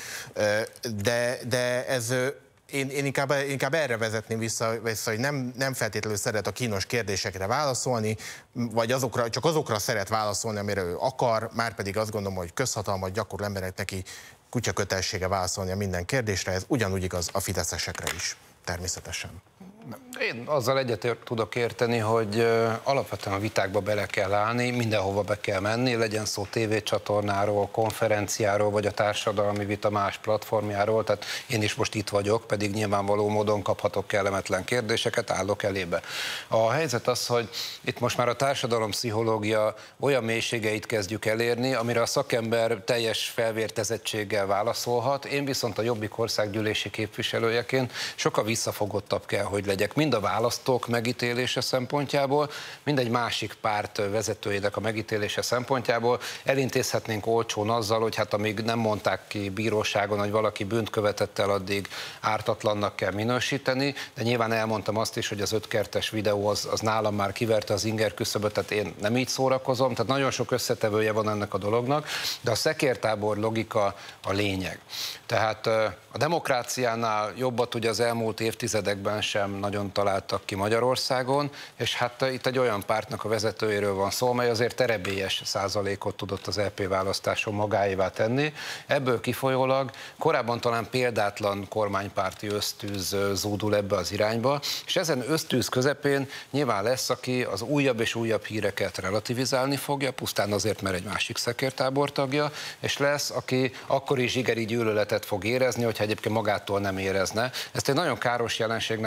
De ez... Én inkább erre vezetném vissza, hogy nem feltétlenül szeret a kínos kérdésekre válaszolni, vagy csak azokra szeret válaszolni, amire ő akar, márpedig azt gondolom, hogy közhatalmat gyakorló emberek neki kutya kötelessége válaszolni a minden kérdésre, ez ugyanúgy igaz a fideszesekre is, természetesen. Én azzal egyet tudok érteni, hogy alapvetően a vitákba bele kell állni, mindenhova be kell menni, legyen szó tévécsatornáról, konferenciáról, vagy a társadalmi vita más platformjáról, tehát én is most itt vagyok, pedig nyilvánvaló módon kaphatok kellemetlen kérdéseket, állok elébe. A helyzet az, hogy itt most már a társadalompszichológia olyan mélységeit kezdjük elérni, amire a szakember teljes felvértezettséggel válaszolhat, én viszont a Jobbik országgyűlési képviselőjeként sokkal visszafogottabb kell, hogy legyek, mind a választók megítélése szempontjából, mind egy másik párt vezetőjének a megítélése szempontjából. Elintézhetnénk olcsón azzal, hogy hát amíg nem mondták ki bíróságon, hogy valaki bűnt követett el, addig ártatlannak kell minősíteni, de nyilván elmondtam azt is, hogy az 5 kertes videó az nálam már kiverte az inger küszöböt, tehát én nem így szórakozom, tehát nagyon sok összetevője van ennek a dolognak, de a szekértábor logika a lényeg. Tehát a demokráciánál jobbat ugye az elmúlt évtizedekben sem nagyon találtak ki Magyarországon, és hát itt egy olyan pártnak a vezetőjéről van szó, mely azért terebélyes százalékot tudott az EP választáson magáévá tenni. Ebből kifolyólag korábban talán példátlan kormánypárti ösztűz zúdul ebbe az irányba, és ezen ösztűz közepén nyilván lesz, aki az újabb és újabb híreket relativizálni fogja, pusztán azért, mert egy másik szekértábor tagja, és lesz, aki akkor is zsigeri gyűlöletet fog érezni, hogyha egyébként magától nem érezne. Ezt egy nagyon káros jelenségnek tartom,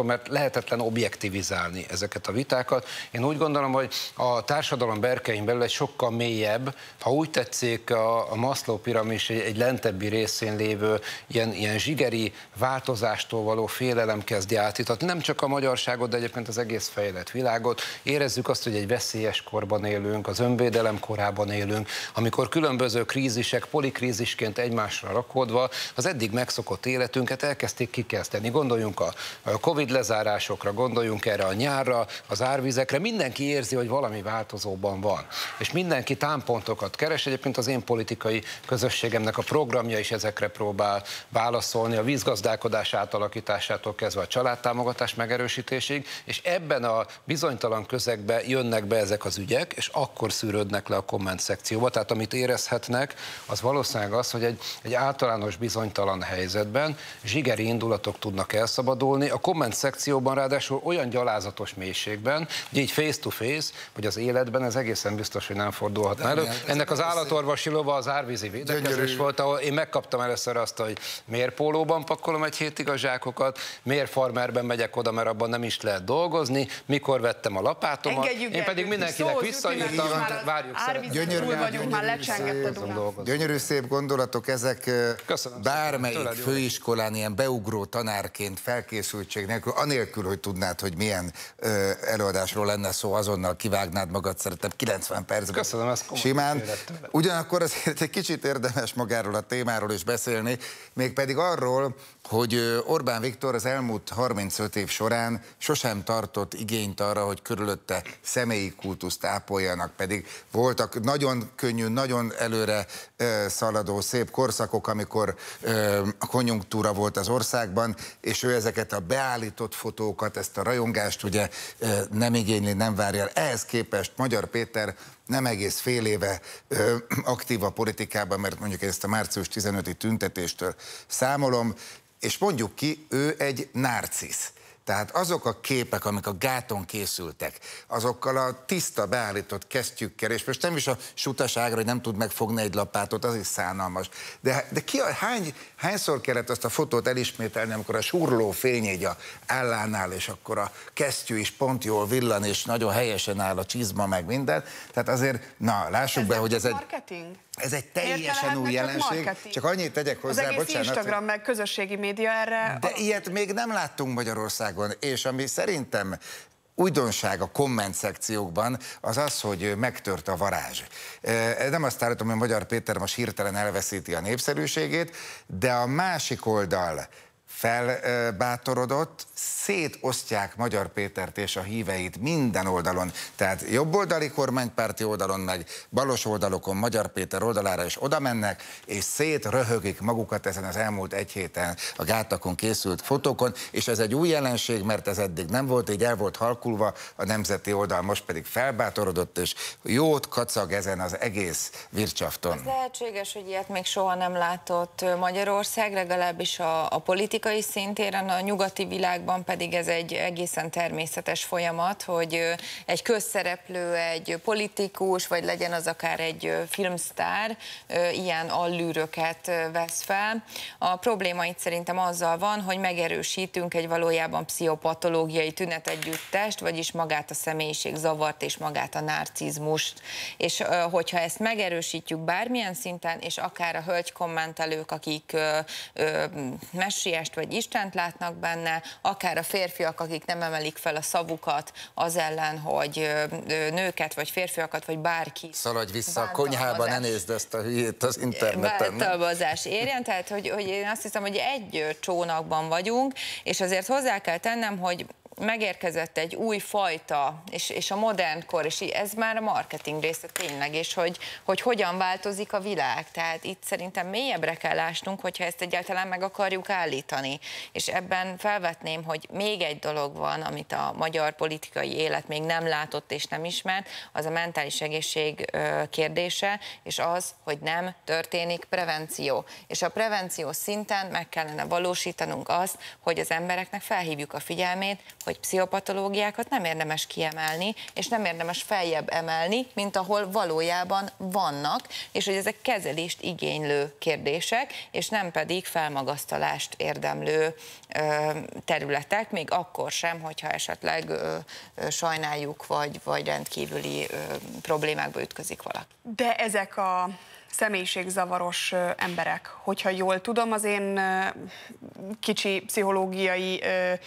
mert lehetetlen objektivizálni ezeket a vitákat. Én úgy gondolom, hogy a társadalom berkein belül egy sokkal mélyebb, ha úgy tetszik, a Maslow piramis egy lentebbi részén lévő ilyen zsigeri változástól való félelem kezdi átítatni, nem csak a magyarságot, de egyébként az egész fejlett világot. Érezzük azt, hogy egy veszélyes korban élünk, az önvédelem korában élünk, amikor különböző krízisek polikrízisként egymásra rakodva az eddig megszokott életünket elkezdték kikezdeni. Gondoljunk a Covid lezárásokra, gondoljunk erre a nyárra, az árvizekre, mindenki érzi, hogy valami változóban van. És mindenki támpontokat keres, egyébként az én politikai közösségemnek a programja is ezekre próbál válaszolni, a vízgazdálkodás átalakításától kezdve a családtámogatás megerősítésig, és ebben a bizonytalan közegbe jönnek be ezek az ügyek, és akkor szűrődnek le a komment szekcióba. Tehát amit érezhetnek, az valószínűleg az, hogy egy általános bizonytalan helyzetben zsigeri indulatok tudnak elszabadulni. A komment szekcióban ráadásul olyan gyalázatos mélységben, hogy így face to face, vagy az életben ez egészen biztos, hogy nem fordulhatna elő. Ennek az állatorvosi lova az árvízi védekezés volt, ahol én megkaptam először azt, hogy miért pólóban pakolom egy hétig a zsákokat, miért farmerben megyek oda, mert abban nem is lehet dolgozni, mikor vettem a lapátomat. Én pedig mindenkinek visszaírtam, várjuk Gyönyörű szép gondolatok ezek. Köszönöm bármelyik szépen, főiskolán ilyen beugró tanárként felkészültség nélkül, anélkül, hogy tudnád, hogy milyen előadásról lenne szó, azonnal kivágnád magad, szeretem 90 percben. Köszönöm, ez simán. Ugyanakkor azért egy kicsit érdemes magáról a témáról is beszélni, mégpedig arról, hogy Orbán Viktor az elmúlt 35 év során sosem tartott igényt arra, hogy körülötte személyi kultuszt ápoljanak, pedig voltak nagyon könnyű, nagyon előre szaladó szép korszakok, amikor a konjunktúra volt az országban, és ő ezeket a beállított fotókat, ezt a rajongást ugye nem igényli, nem várja el. Ehhez képest Magyar Péter nem egész fél éve aktív a politikában, mert mondjuk ezt a március 15-i tüntetéstől számolom, és mondjuk ki, ő egy narcisz. Tehát azok a képek, amik a gáton készültek, azokkal a tiszta beállított kesztyűkkel, és most nem is a sutaságra, hogy nem tud megfogni egy lapátot, az is szánalmas. De hányszor kellett azt a fotót elismételni, amikor a surló fény így a állánál, és akkor a kesztyű is pont jól villan, és nagyon helyesen áll a csizma, meg minden. Tehát azért, na, lássuk be, hogy ez egy... Ez egy teljesen új jelenség. Csak annyit tegyek hozzá, az egész Instagram meg közösségi média erre... De ilyet még nem láttunk Magyarországon, és ami szerintem újdonság a komment szekciókban az az, hogy megtört a varázs. Nem azt állítom, hogy Magyar Péter most hirtelen elveszíti a népszerűségét, de a másik oldal felbátorodott, szétosztják Magyar Pétert és a híveit minden oldalon, tehát jobboldali kormánypárti oldalon, meg balos oldalokon Magyar Péter oldalára is oda mennek, és szétröhögik magukat ezen az elmúlt egy héten a gátakon készült fotókon, és ez egy új jelenség, mert ez eddig nem volt, így el volt halkulva a nemzeti oldal, most pedig felbátorodott, és jót kacag ezen az egész vircsafton. Ez lehetséges, hogy ilyet még soha nem látott Magyarország, legalábbis a politikai szintéren, a nyugati világban pedig ez egy egészen természetes folyamat, hogy egy közszereplő, egy politikus, vagy legyen az akár egy filmsztár, ilyen allűröket vesz fel. A probléma itt szerintem azzal van, hogy megerősítünk egy valójában pszichopatológiai tünetegyüttest, vagyis magát a személyiségzavart és magát a narcizmust. És hogyha ezt megerősítjük bármilyen szinten, és akár a hölgy kommentelők, akik messiást vagy Istent látnak benne, akár a férfiak, akik nem emelik fel a szavukat az ellen, hogy nőket, vagy férfiakat, vagy bárki. Szaladj vissza a konyhába, ne nézd ezt a hülyét az interneten. Bántalmazás érjen, tehát hogy én azt hiszem, hogy egy csónakban vagyunk, és azért hozzá kell tennem, hogy megérkezett egy új fajta, és a modern kor, és ez már a marketing része tényleg, és hogy hogyan változik a világ. Tehát itt szerintem mélyebbre kell ásnunk, hogyha ezt egyáltalán meg akarjuk állítani. És ebben felvetném, hogy még egy dolog van, amit a magyar politikai élet még nem látott és nem ismert, az a mentális egészség kérdése, és az, hogy nem történik prevenció. És a prevenció szinten meg kellene valósítanunk azt, hogy az embereknek felhívjuk a figyelmét, hogy pszichopatológiákat nem érdemes kiemelni, és nem érdemes feljebb emelni, mint ahol valójában vannak, és hogy ezek kezelést igénylő kérdések, és nem pedig felmagasztalást érdemlő területek, még akkor sem, hogyha esetleg sajnáljuk, vagy rendkívüli problémákba ütközik valaki. De ezek a személyiségzavaros emberek, hogyha jól tudom, az én kicsi pszichológiai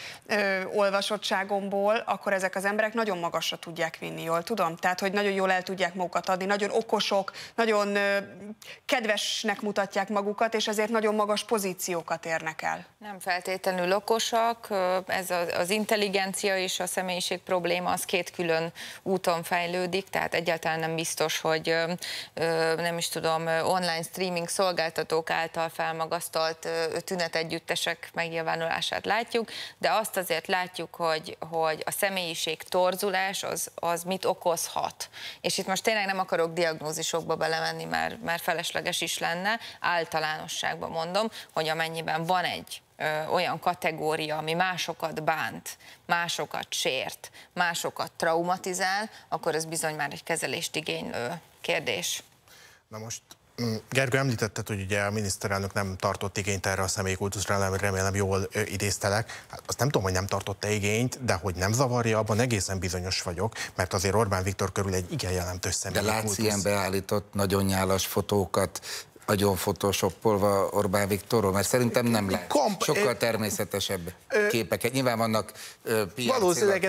olvasottságomból, akkor ezek az emberek nagyon magasra tudják vinni, jól tudom? Tehát, hogy nagyon jól el tudják magukat adni, nagyon okosok, nagyon kedvesnek mutatják magukat, és ezért nagyon magas pozíciókat érnek el. Nem feltétlenül okosak, ez az intelligencia és a személyiség probléma az két külön úton fejlődik, tehát egyáltalán nem biztos, hogy nem is tudom, online streaming szolgáltatók által felmagasztalt tünetegyüttesek megnyilvánulását látjuk, de azt azért látjuk, hogy a személyiség torzulás az mit okozhat. És itt most tényleg nem akarok diagnózisokba belemenni, mert felesleges is lenne, általánosságban mondom, hogy amennyiben van egy olyan kategória, ami másokat bánt, másokat sért, másokat traumatizál, akkor ez bizony már egy kezelést igénylő kérdés. Na most Gergő, említetted, hogy ugye a miniszterelnök nem tartott igényt erre a személykultuszra, remélem jól idéztelek. Hát azt nem tudom, hogy nem tartotta igényt, de hogy nem zavarja, abban egészen bizonyos vagyok, mert azért Orbán Viktor körül egy igen jelentős személykultusz. De látsz ilyen beállított, nagyon nyálas fotókat, nagyon photoshopolva Orbán Viktorról, mert szerintem nem lehet. Sokkal természetesebb képeket. Nyilván vannak valószínűleg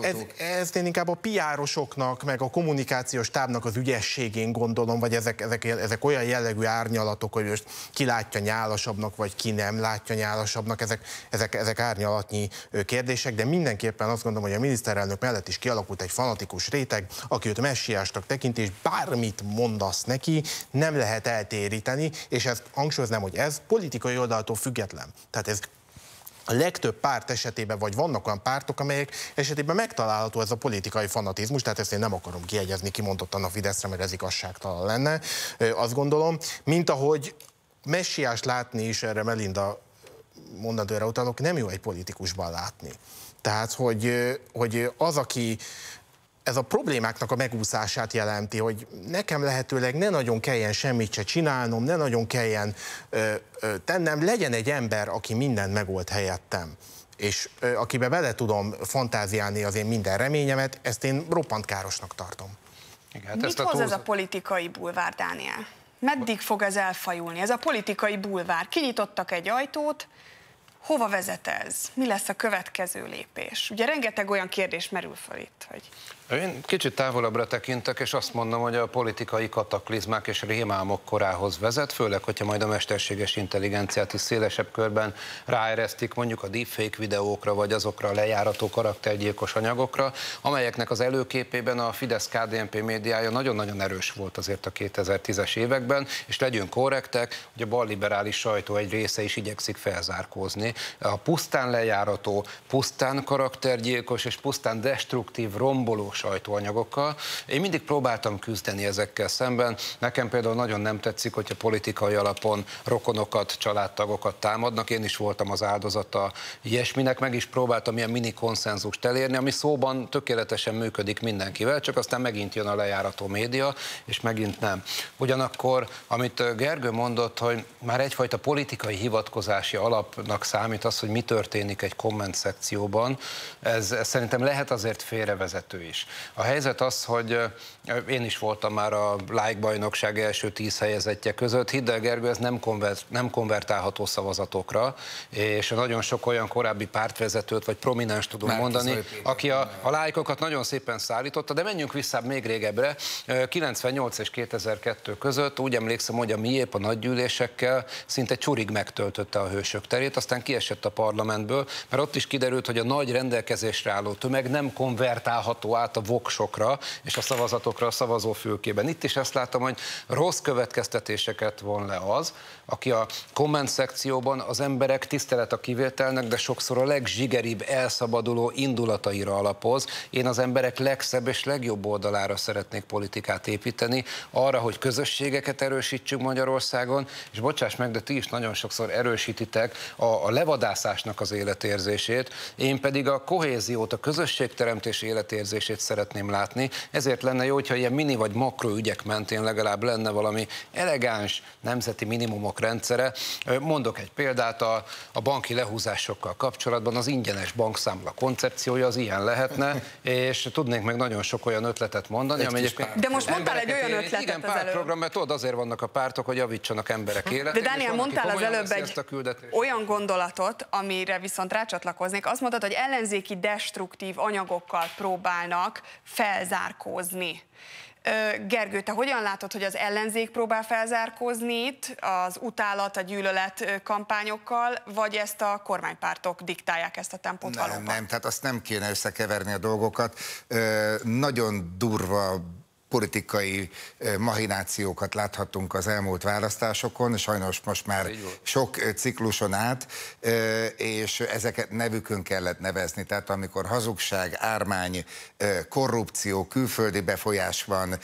ez inkább a PR-osoknak, meg a kommunikációs tábnak az ügyességén gondolom, vagy ezek olyan jellegű árnyalatok, hogy most ki látja nyálasabbnak, vagy ki nem látja nyálasabbnak, ezek árnyalatnyi kérdések, de mindenképpen azt gondolom, hogy a miniszterelnök mellett is kialakult egy fanatikus réteg, aki őt messiásnak tekinti, és bármit mondasz neki, nem lehet eltéríteni, és ezt hangsúlyoznám, hogy ez politikai oldaltól független. Tehát ez a legtöbb párt esetében, vagy vannak olyan pártok, amelyek esetében megtalálható ez a politikai fanatizmus, tehát ezt én nem akarom kiegyezni kimondottan a Fideszre, mert ez igazságtalan lenne, azt gondolom, mint ahogy messiást látni is, erre Melinda mondandóra utalok, nem jó egy politikusban látni. Tehát, hogy az, aki ez a problémáknak a megúszását jelenti, hogy nekem lehetőleg ne nagyon kelljen semmit se csinálnom, ne nagyon kelljen tennem, legyen egy ember, aki mindent megold helyettem, és akibe bele tudom fantáziálni az én minden reményemet, ezt én roppant károsnak tartom. Igen, mit hoz ez a politikai bulvár, Dániel? Meddig fog ez elfajulni? Ez a politikai bulvár. Kinyitottak egy ajtót, hova vezet ez? Mi lesz a következő lépés? Ugye rengeteg olyan kérdés merül fel itt, hogy... Én kicsit távolabbra tekintek, és azt mondom, hogy a politikai kataklizmák és rémálmok korához vezet, főleg, hogyha majd a mesterséges intelligenciát is szélesebb körben ráeresztik mondjuk a deepfake videókra, vagy azokra a lejárató karaktergyilkos anyagokra, amelyeknek az előképében a Fidesz-KDNP médiája nagyon-nagyon erős volt azért a 2010-es években, és legyünk korrektek, hogy a balliberális sajtó egy része is igyekszik felzárkózni. A pusztán lejárató, pusztán karaktergyilkos és pusztán destruktív, romboló sajtóanyagokkal. Én mindig próbáltam küzdeni ezekkel szemben. Nekem például nagyon nem tetszik, hogyha politikai alapon rokonokat, családtagokat támadnak. Én is voltam az áldozata ilyesminek, meg is próbáltam ilyen mini konszenzust elérni, ami szóban tökéletesen működik mindenkivel, csak aztán megint jön a lejárató média, és megint nem. Ugyanakkor, amit Gergő mondott, hogy már egyfajta politikai hivatkozási alapnak számít az, hogy mi történik egy komment szekcióban, ez szerintem lehet azért félrevezető is. A helyzet az, hogy én is voltam már a like bajnokság első 10 helyezettje között. Hidd el, Gergő, ez nem konvertálható szavazatokra, és nagyon sok olyan korábbi pártvezetőt vagy prominens tudom mondani, aki a lájkokat nagyon szépen szállította, de menjünk vissza még régebbre. 98 és 2002 között úgy emlékszem, hogy a Miép a nagygyűlésekkel szinte csurig megtöltötte a Hősök terét, aztán kiesett a parlamentből, mert ott is kiderült, hogy a nagy rendelkezésre álló tömeg nem konvertálható át a voksokra és a szavazatokra a szavazófülkében. Itt is ezt látom, hogy rossz következtetéseket von le az, aki a komment szekcióban az emberek tisztelet a kivételnek, de sokszor a legzsigeribb, elszabaduló indulataira alapoz. Én az emberek legszebb és legjobb oldalára szeretnék politikát építeni, arra, hogy közösségeket erősítsünk Magyarországon, és bocsáss meg, de ti is nagyon sokszor erősítitek a levadászásnak az életérzését, én pedig a kohéziót, a közösségteremtés életérzését szeretném látni, ezért lenne jó, hogyha ilyen mini vagy makro ügyek mentén legalább lenne valami elegáns nemzeti minimumok rendszere. Mondok egy példát, a banki lehúzásokkal kapcsolatban az ingyenes bankszámla koncepciója az ilyen lehetne, és tudnék meg nagyon sok olyan ötletet mondani, ami de most mondtál egy olyan ötletet igen, az előbb. pártprogram, mert tudod, azért vannak a pártok, hogy javítsanak emberek életét. De Dániel, mondtál az előbb egy olyan gondolatot, amire viszont rácsatlakoznék. Azt mondtad, hogy ellenzéki destruktív anyagokkal próbálnak felzárkózni. Gergő, te hogyan látod, hogy az ellenzék próbál felzárkózni itt az utálat, a gyűlölet kampányokkal, vagy ezt a kormánypártok diktálják ezt a tempót valóban? Nem, tehát azt nem kéne összekeverni a dolgokat. Nagyon durva politikai mahinációkat láthattunk az elmúlt választásokon, sajnos most már sok cikluson át, és ezeket nevükön kellett nevezni. Tehát amikor hazugság, ármány, korrupció, külföldi befolyás van,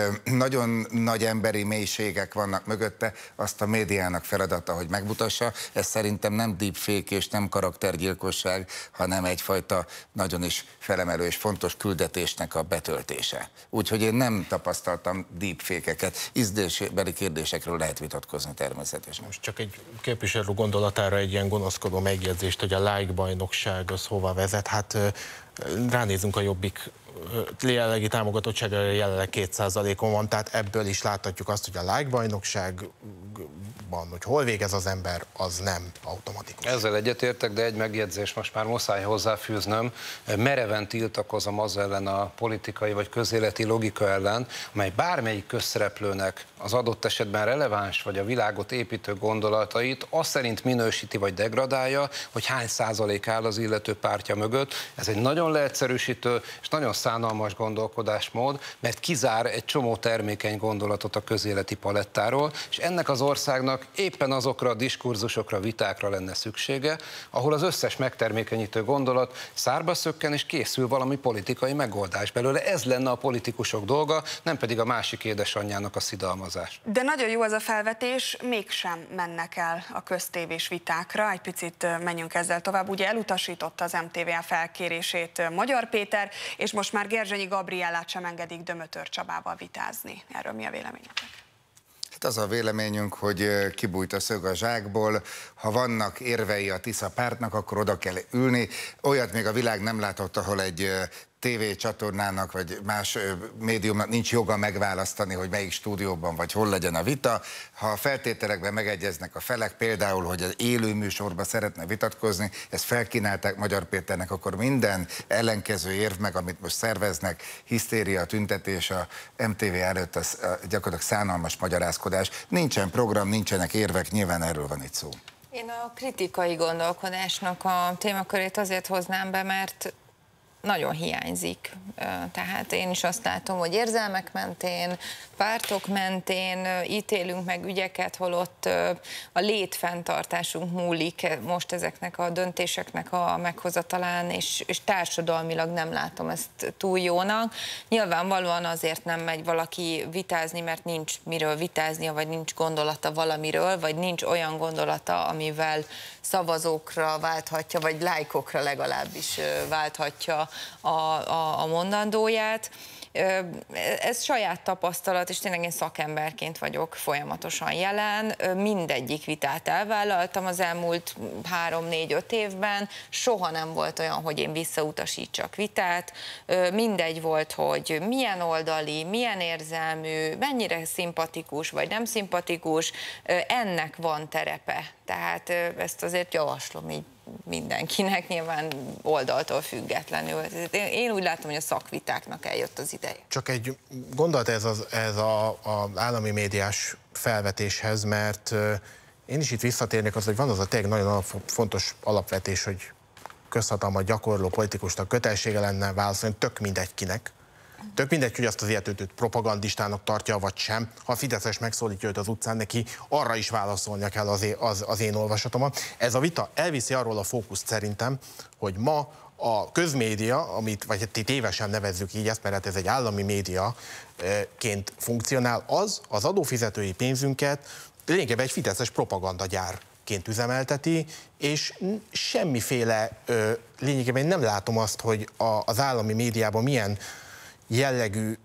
nagyon nagy emberi mélységek vannak mögötte, azt a médiának feladata, hogy megmutassa. Ez szerintem nem deepfake és nem karaktergyilkosság, hanem egyfajta nagyon is felemelő és fontos küldetésnek a betöltése. Úgyhogy én nem tapasztaltam deepfake-eket. Ízlésbeli kérdésekről lehet vitatkozni természetesen. Most csak egy képviselő gondolatára egy ilyen gonoszkodó megjegyzést, hogy a like bajnokság az hova vezet. Hát ránézünk a Jobbik jelenlegi támogatottsága jelenleg 2%-on van, tehát ebből is láthatjuk azt, hogy a like bajnokságban, hogy hol végez az ember, az nem automatikus. Ezzel egyetértek, de egy megjegyzés most már muszáj hozzáfűznöm. Mereven tiltakozom az ellen a politikai vagy közéleti logika ellen, amely bármelyik közszereplőnek az adott esetben releváns vagy a világot építő gondolatait azt szerint minősíti vagy degradálja, hogy hány százalék áll az illető pártja mögött. Ez egy nagyon leegyszerűsítő és nagyon szánalmas gondolkodásmód, mert kizár egy csomó termékeny gondolatot a közéleti palettáról, és ennek az országnak éppen azokra a diskurzusokra, vitákra lenne szüksége, ahol az összes megtermékenyítő gondolat szárba szökken, és készül valami politikai megoldás belőle. Ez lenne a politikusok dolga, nem pedig a másik édesanyjának a szidalmazás. De nagyon jó az a felvetés, mégsem mennek el a köztévés vitákra. Egy picit menjünk ezzel tovább. Ugye elutasította az MTV felkérését Magyar Péter, és most már Gerzsenyi Gabriellát sem engedik Dömötör Csabával vitázni. Erről mi a véleményetek? Hát az a véleményünk, hogy kibújt a szög a zsákból, ha vannak érvei a Tisza pártnak, akkor oda kell ülni. Olyat még a világ nem látott, ahol egy tévécsatornának vagy más médiumnak nincs joga megválasztani, hogy melyik stúdióban vagy hol legyen a vita. Ha a feltételekben megegyeznek a felek, például, hogy az élő műsorban szeretne vitatkozni, ezt felkínálták Magyar Péternek, akkor minden ellenkező érv meg, amit most szerveznek, hisztéria, tüntetés a MTV előtt, az gyakorlatilag szánalmas magyarázkodás. Nincsen program, nincsenek érvek, nyilván erről van itt szó. Én a kritikai gondolkodásnak a témakörét azért hoznám be, mert nagyon hiányzik. Tehát én is azt látom, hogy érzelmek mentén, pártok mentén ítélünk meg ügyeket, holott a létfenntartásunk múlik most ezeknek a döntéseknek a meghozatalán, és társadalmilag nem látom ezt túl jónak. Nyilvánvalóan azért nem megy valaki vitázni, mert nincs miről vitáznia, vagy nincs gondolata valamiről, vagy nincs olyan gondolata, amivel szavazókra válthatja, vagy lájkokra legalábbis válthatja a mondandóját. Ez saját tapasztalat, és tényleg én szakemberként vagyok folyamatosan jelen. Mindegyik vitát elvállaltam az elmúlt 3-4-5 évben. Soha nem volt olyan, hogy én visszautasítsak vitát. Mindegy volt, hogy milyen oldali, milyen érzelmű, mennyire szimpatikus vagy nem szimpatikus. Ennek van terepe. Tehát ezt azért javaslom így mindenkinek, nyilván oldaltól függetlenül. Én úgy látom, hogy a szakvitáknak eljött az ideje. Csak egy gondolat ez az állami médiás felvetéshez, mert én is itt visszatérnék az, hogy van az a tényleg nagyon fontos alapvetés, hogy közhatalmat gyakorló politikusnak kötelessége lenne válaszolni tök mindegy kinek, Tök mindegy, hogy azt az illetőt propagandistának tartja, vagy sem. Ha a fideszes megszólítja őt az utcán, neki arra is válaszolnia kell az én olvasatomon. Ez a vita elviszi arról a fókuszt szerintem, hogy ma a közmédia, vagy tévesen nevezzük így ezt, mert ez egy állami médiaként funkcionál, az adófizetői pénzünket lényegében egy fideszes propagandagyárként üzemelteti, és semmiféle, lényegében nem látom azt, hogy az állami médiában milyen jellegű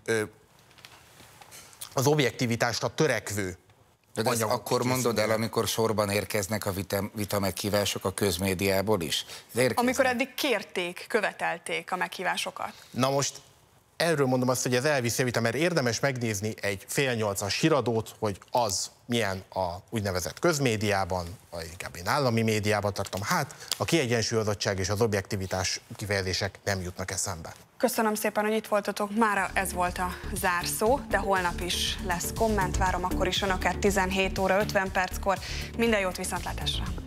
az objektivitásra törekvő. De ezt akkor mondod el, amikor sorban érkeznek a vita meghívások a közmédiából is? Amikor eddig kérték, követelték a meghívásokat. Na most erről mondom azt, hogy ez elviszi a vita, mert érdemes megnézni egy 7:30-as híradót, hogy az milyen a úgynevezett közmédiában, vagy inkább én állami médiában tartom. Hát a kiegyensúlyozottság és az objektivitás kifejezések nem jutnak eszembe. Köszönöm szépen, hogy itt voltatok. Mára ez volt a zárszó, de holnap is lesz komment. Várom akkor is önöket 17 óra 50 perckor. Minden jót, viszontlátásra!